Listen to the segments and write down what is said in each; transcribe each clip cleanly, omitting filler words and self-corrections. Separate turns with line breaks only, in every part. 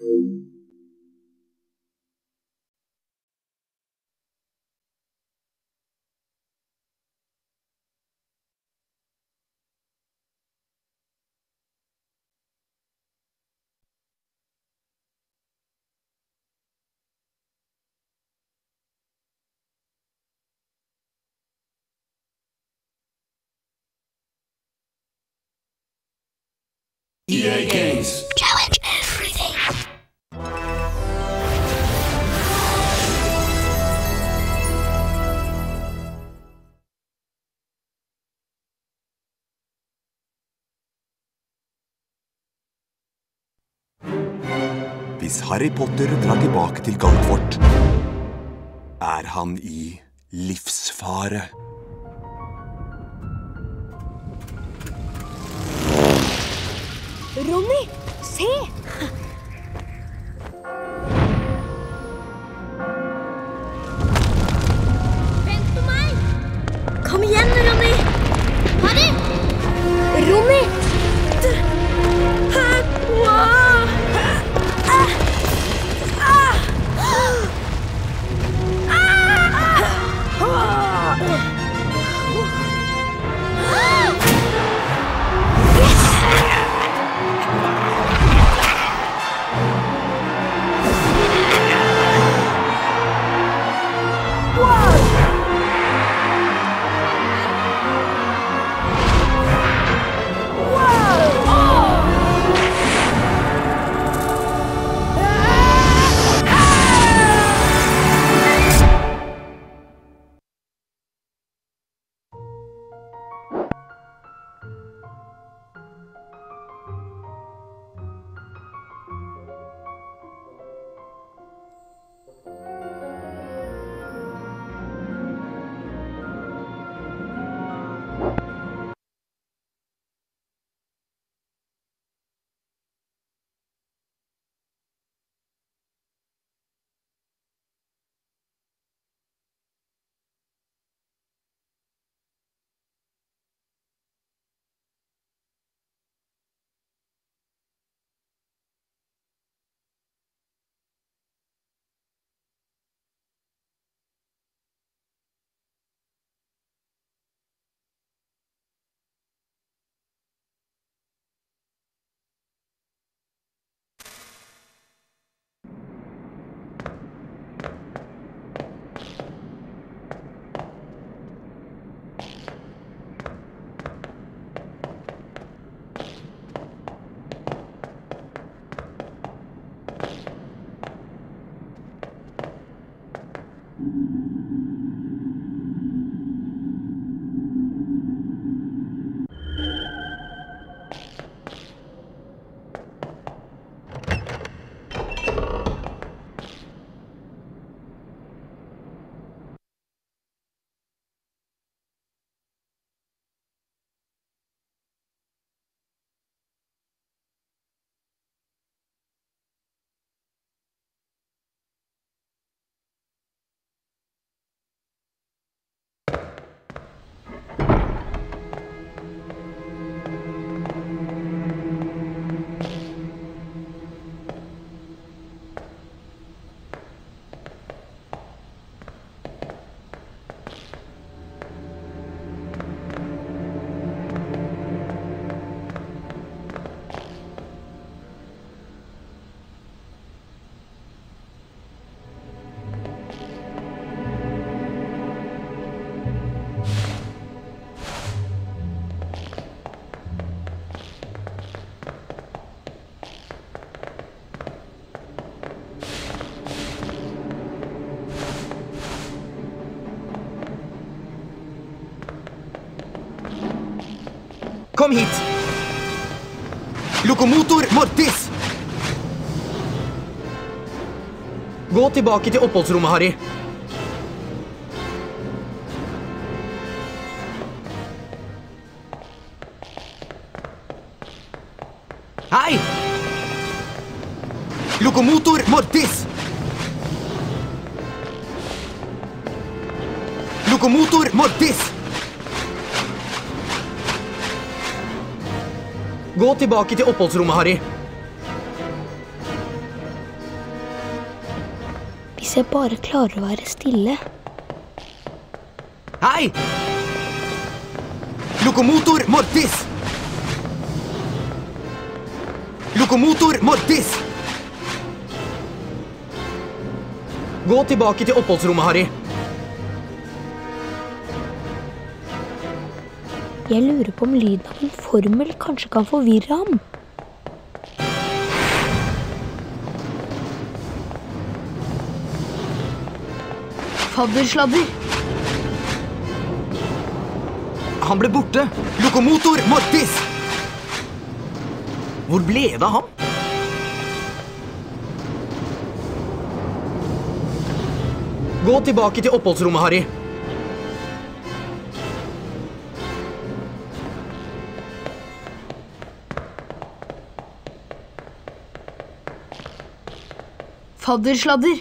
EA Games.
Challenge everything.
Hvis Harry Potter drar tilbake til Galtvort, er han i livsfare.
Ronny, se! Vent på meg! Kom igjen, Ronny! Harry! Ronny!
Kom hit! Lokomotor Mortis! Gå tilbake til oppholdsrommet, Harry. Hei! Lokomotor Mortis! Lokomotor Mortis! Gå tilbake til oppholdsrommet, Harry.
Hvis jeg bare klarer å være stille.
Hei! Lokomotor mortis! Lokomotor mortis! Gå tilbake til oppholdsrommet, Harry.
Jeg lurer på om lyden av en formel kanskje kan forvirre ham. Faddersladder.
Han ble borte. Lokomotor mortis! Hvor ble det av ham? Gå tilbake til oppholdsrommet, Harry.
Faddersladder.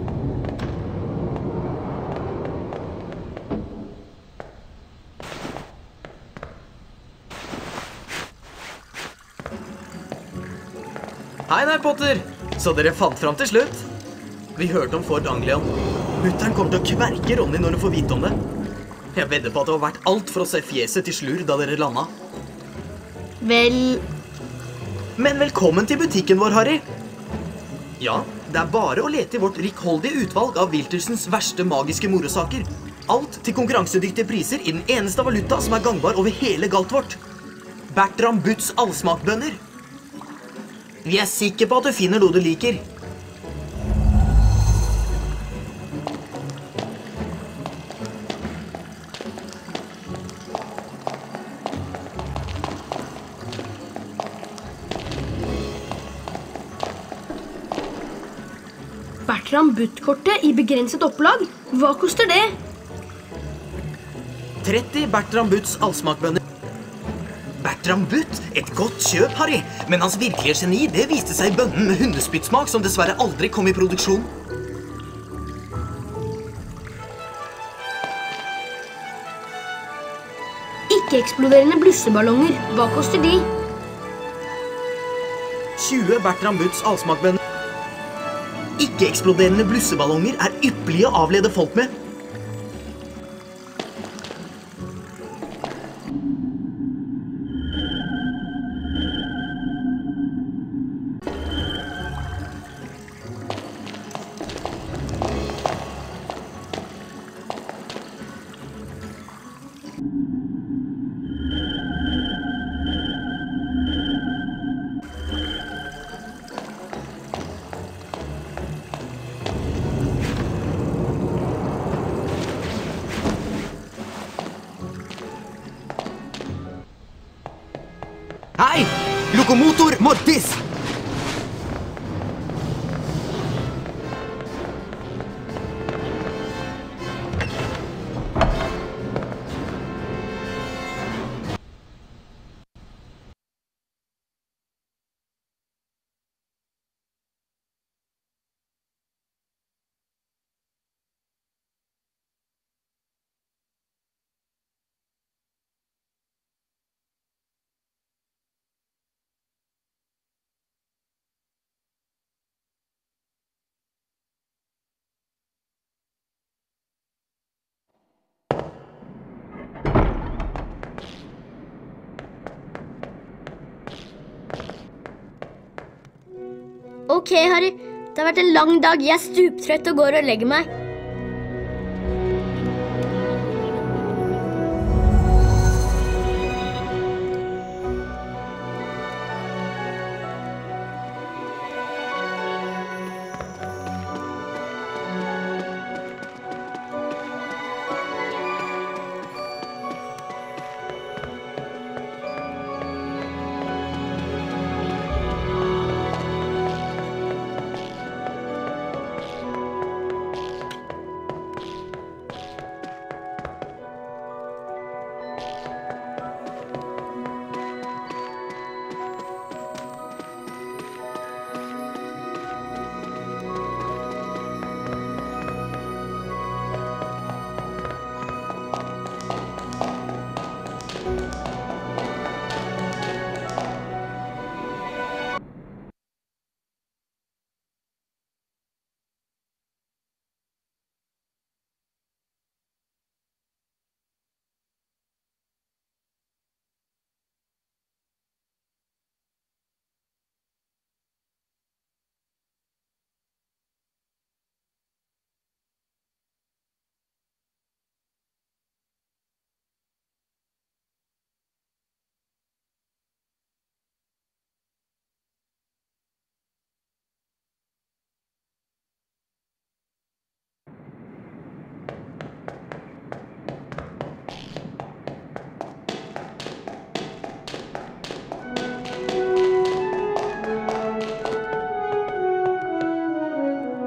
Hei der, Potter. Så dere fant fram til slutt? Vi hørte om Fort Anglion. Mutteren kommer til å kverke Ronny når hun får vite om det. Jeg vedder på at det var verdt alt for å se fjeset til Slur da dere landa.
Vel...
Men velkommen til butikken vår, Harry. Ja, det er bare å lete i vårt rikholdige utvalg av Wiltersens verste magiske morosaker. Alt til konkurransedyktige priser i den eneste valuta som er gangbar over hele Galtvort. Bertram Butts allsmakbønner. Vi er sikre på at du finner noe du liker.
Bertram Butt-kortet i begrenset opplag. Hva koster det?
30 Bertram Butts allsmakbønner. Bertram Butt? Et godt kjøp, Harry. Men hans virkelige geni, det viste seg i bønnen med hundespyttsmak som dessverre aldri kom i produksjon.
Ikke-eksploderende blusseballonger. Hva koster de?
20 Bertram Butts allsmakbønner. Ikke-eksploderende blusseballonger er ypperlige å avlede folk med. Hei! Lokomotor mortis!
Ok, Harry. Det har vært en lang dag. Jeg er stuptrøtt og går og legger meg.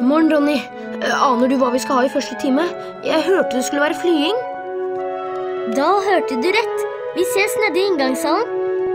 Morgen, Ronny. Aner du hva vi skal ha i første time? Jeg hørte det skulle være flying. Da hørte du rett. Vi ses nede i inngangshallen.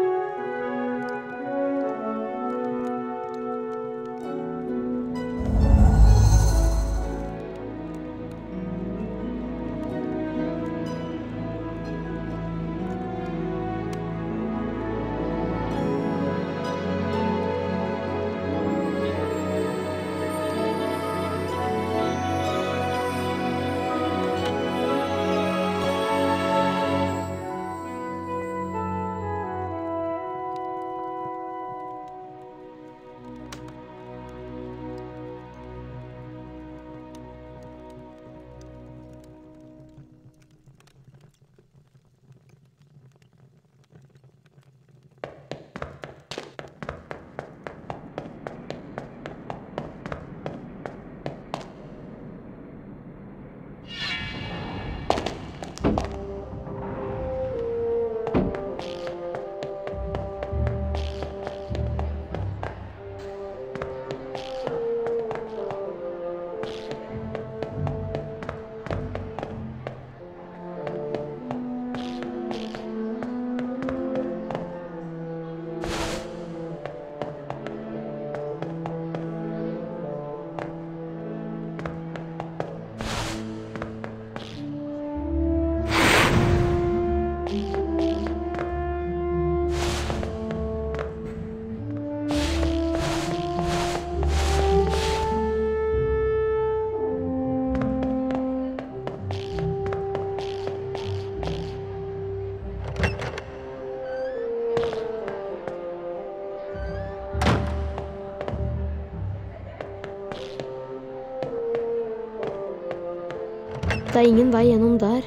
Det er ingen vei gjennom der.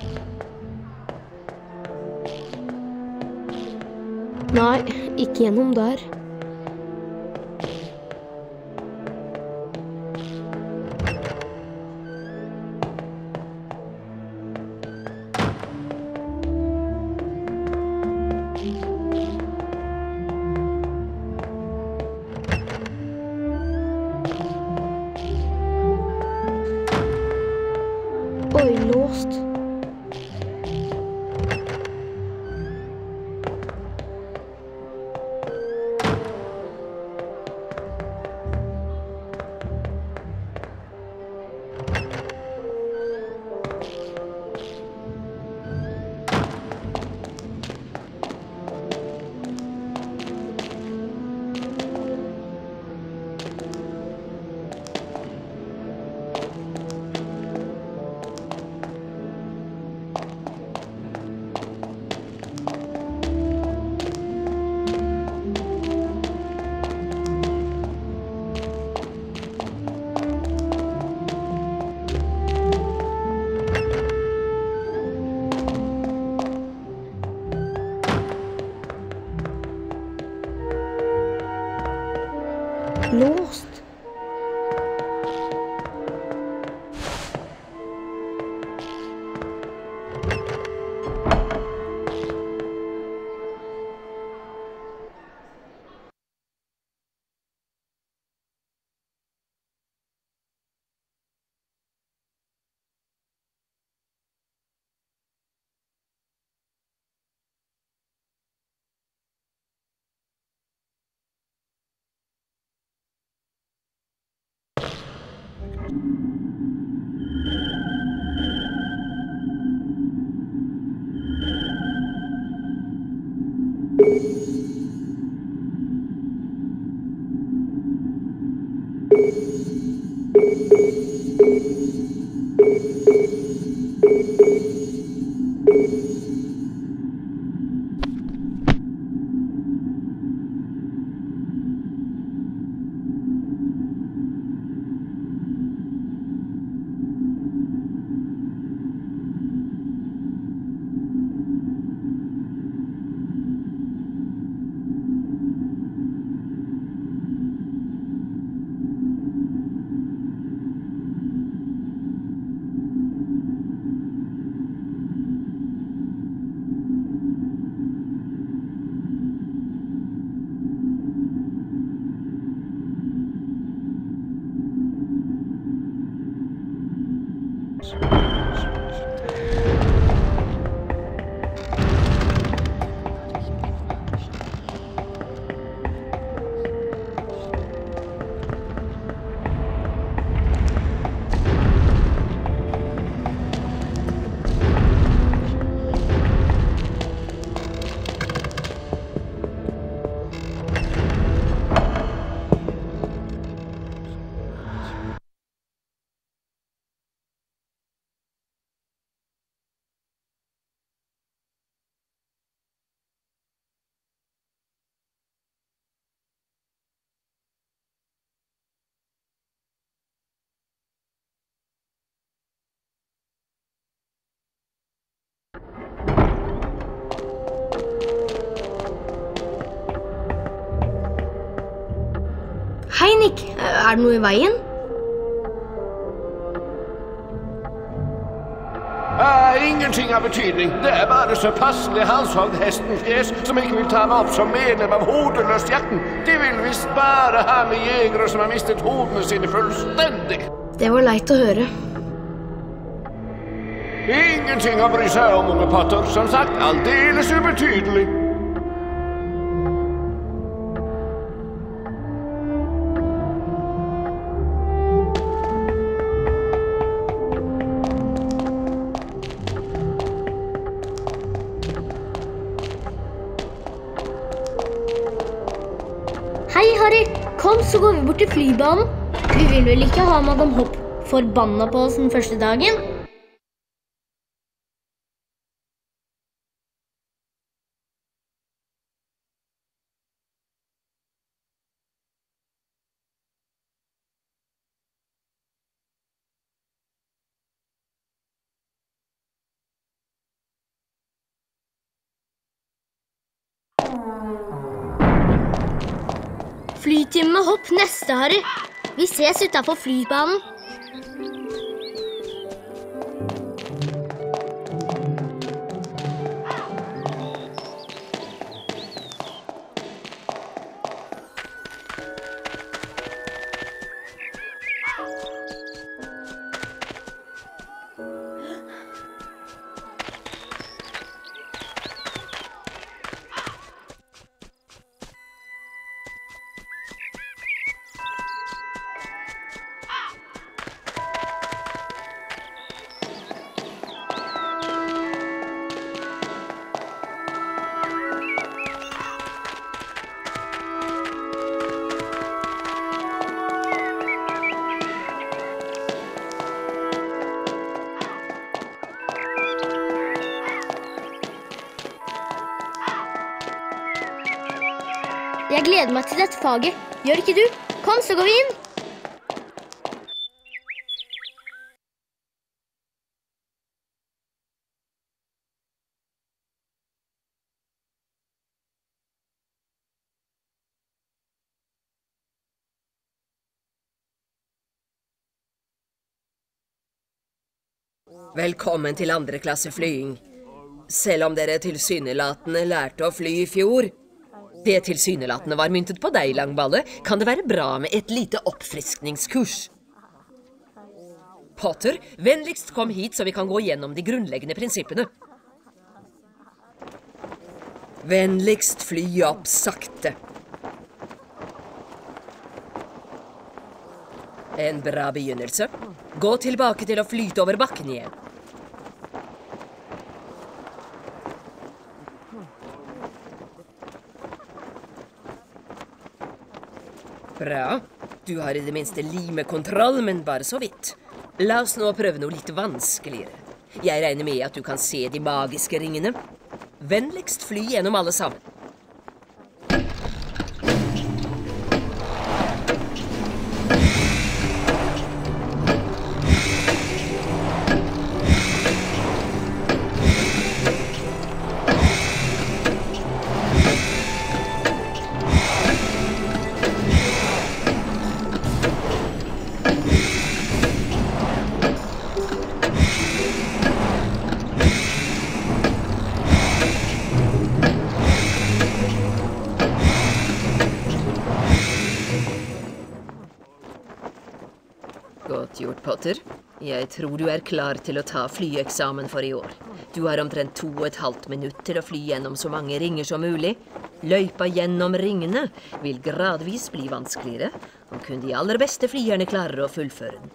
Nei, ikke gjennom der. Oi, låst. Låst. Hei, Nick. Er det noe I veien?
Ingenting av betydning. Det bare så passelig halshogd hestenfjes som ikke vil ta meg opp som medlem av hodeløsjakten. De vil visst bare ha med jegere som har mistet hodene sine fullstendig.
Det var leit å høre.
Ingenting å bry seg om, unge Potter. Som sagt, aldeles ubetydelig.
Hei, Harry. Kom, så går vi bort til flybanen. Vi vil vel ikke ha Madam Hopp forbanna på oss den første dagen? Flytime med Hopp neste, Harry. Vi ses utenfor flybanen. Jeg gleder meg til dette faget. Gjør ikke du? Kom, så går vi inn.
Velkommen til andre klasse flying. Selv om dere tilsynelatende lærte å fly I fjor, det tilsynelatende var myntet på deg, Langballe, kan det være bra med et lite oppfriskningskurs. Potter, vennligst kom hit så vi kan gå gjennom de grunnleggende prinsippene. Vennligst fly opp sakte. En bra begynnelse. Gå tilbake til å flyte over bakken igjen. Bra. Du har I det minste limekontroll, men bare så vidt. La oss nå prøve noe litt vanskeligere. Jeg regner med at du kan se de magiske ringene. Vennligst fly gjennom alle sammen. Godt gjort, Potter. Jeg tror du klar til å ta flyeksamen for I år. Du har omtrent 2,5 minutter til å fly gjennom så mange ringer som mulig. Løypa gjennom ringene vil gradvis bli vanskeligere, og kun de aller beste flyerne klarer å fullføre den.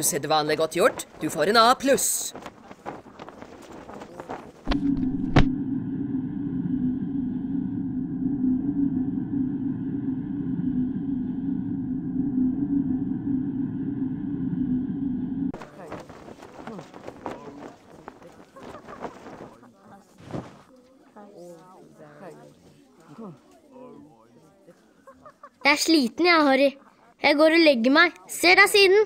Usedvanlig godt gjort. Du får en A+.
Jeg sliten, jeg, Harry. Jeg går og legger meg. Ser deg siden.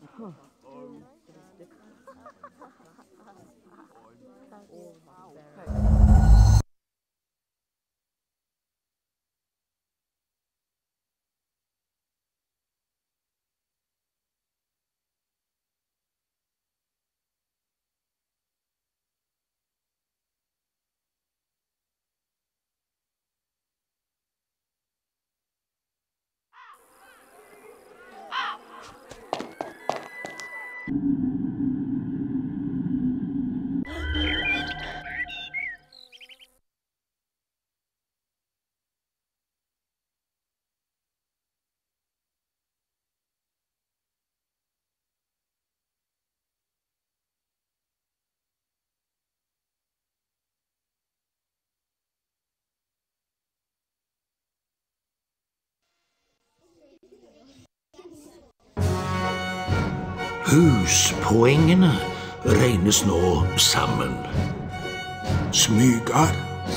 Huspoengene regnes nå sammen.
Smygar.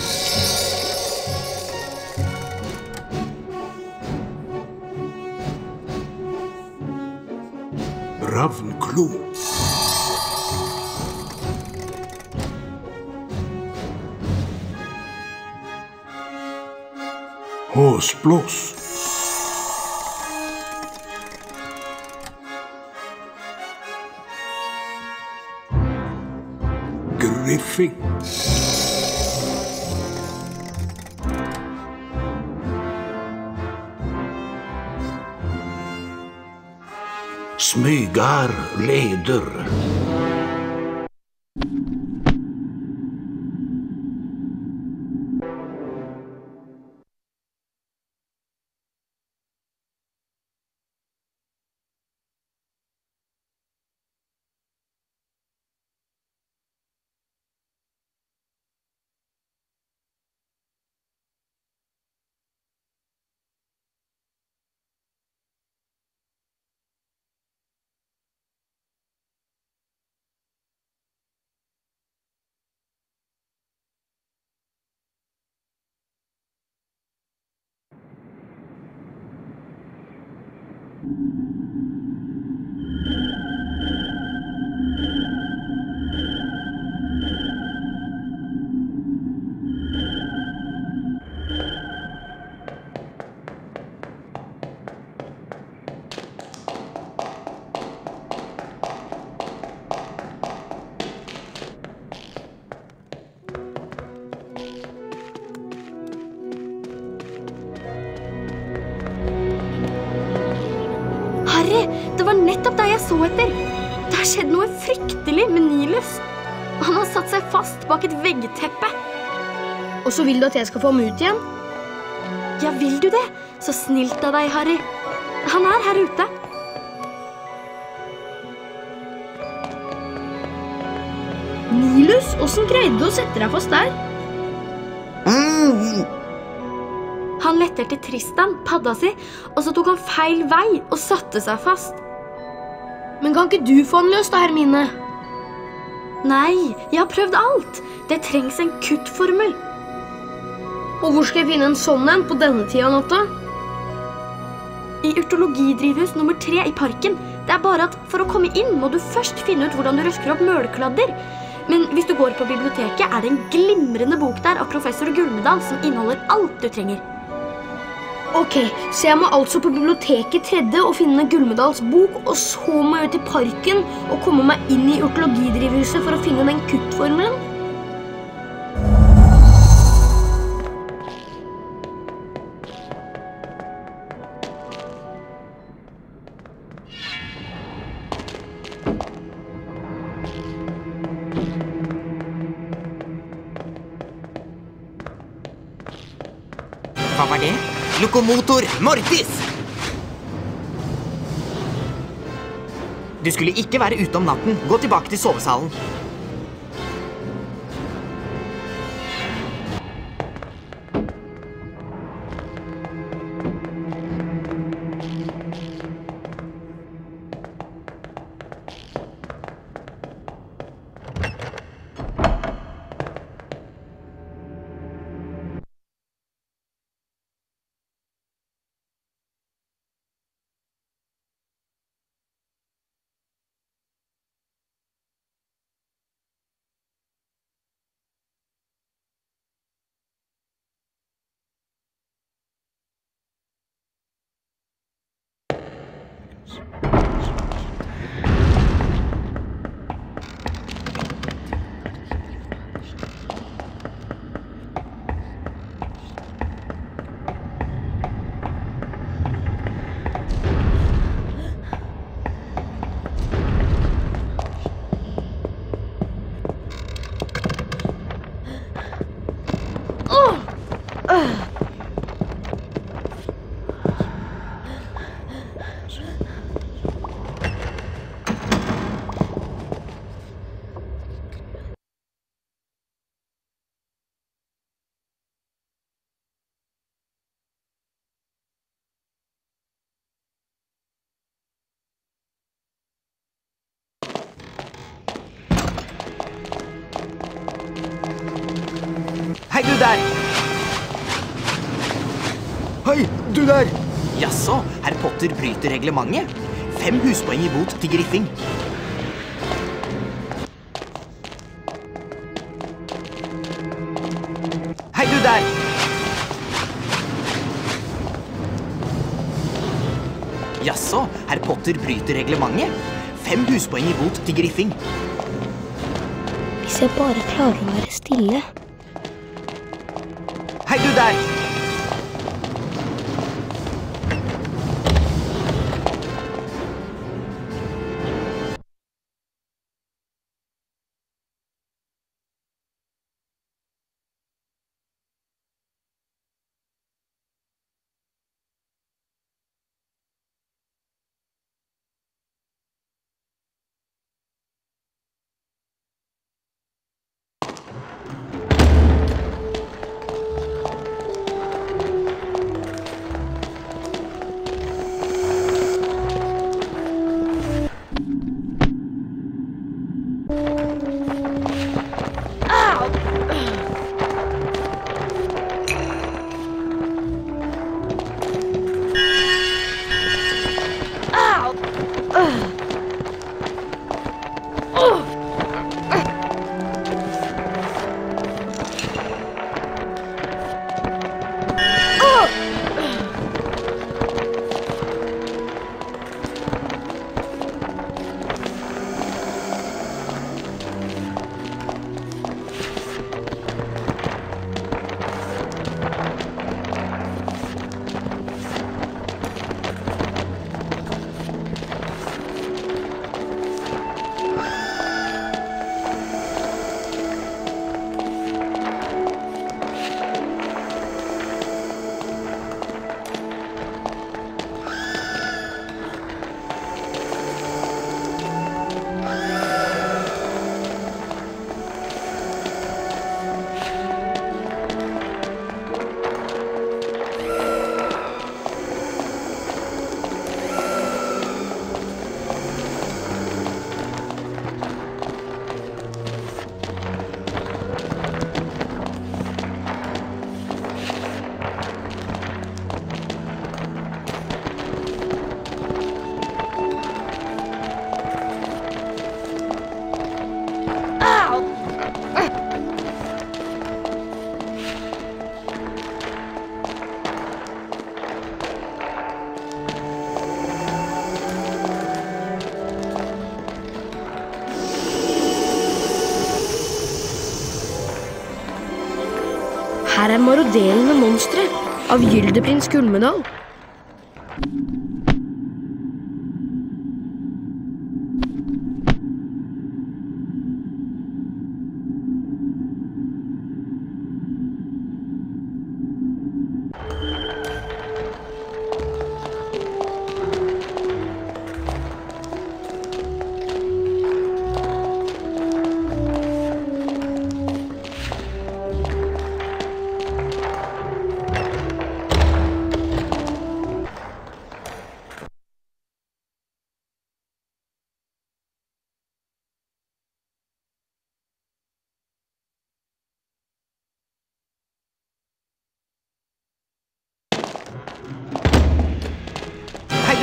Ravnklo. Håsblås. Griffing.
Smygar leder.
Harry, det var nettopp deg jeg så etter. Det har skjedd noe fryktelig med Nilus. Han har satt seg fast bak et veggteppe. Og så vil du at jeg skal få ham ut igjen? Ja, vil du det? Så snilt av deg, Harry. Han er her ute. Nilus, hvordan greide du å sette deg fast der? Han lette til Tristan, padda si, og så tok han feil vei og satte seg fast. Men kan ikke du få han løst da, Hermine? Nei, jeg har prøvd alt. Det trengs en kuttformel. Og hvor skal jeg finne en sånn en på denne tida av natta? I urtologidrivhus nummer 3 i parken. Det er bare at for å komme inn må du først finne ut hvordan du røsker opp mølkladder. Men hvis du går på biblioteket, er det en glimrende bok der av professor Gulmedal som inneholder alt du trenger. Ok, så jeg må altså på biblioteket 3. og finne Gulmedals bok, og så må jeg ut i parken og komme meg inn i urtologidrivhuset for å finne den kuttformelen.
Hva var det? Lokomotor Mortis! Du skulle ikke være ute om natten. Gå tilbake til sovesalen. Hei, du der!
Hei, du der!
Jaså, herr Potter bryter reglementet. 5 huspoeng i bot til Griffing. Hei, du der! Jaså, herr Potter bryter reglementet. 5 huspoeng i bot til Griffing.
Hvis jeg bare klarer å være stille.
Hei, du der!
Her er maroderende monstre av Gyldeprins Gullmedal.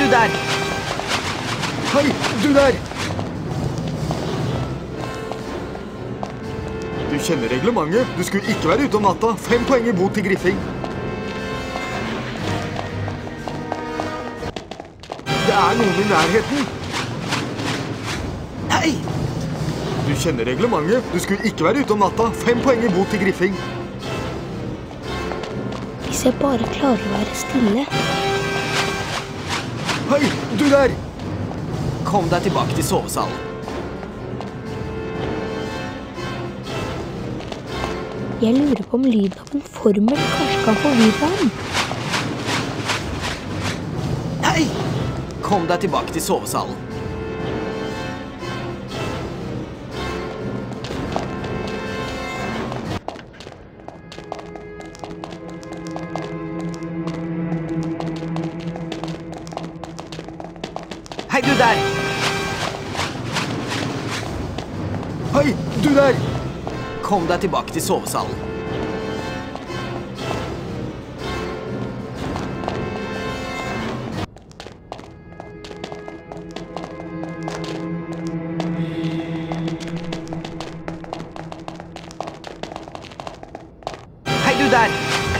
du der!
Hei, du der! Du kjenner reglementet. Du skulle ikke være ute om natta. 5 poeng i bot til griffing. Det er noen i nærheten.
Hei!
Du kjenner reglementet. Du skulle ikke være ute om natta. 5 poeng i bot til griffing.
Hvis jeg bare klarer å være stille.
Hei, du der!
Kom deg tilbake til sovesalen.
Jeg lurer på om lyden av en formel kanskje kan forvirre ham.
Hei! Kom deg tilbake til sovesalen. Hei, du der!
Hei, du der!
Kom deg tilbake til sovesalen. Hei, du der!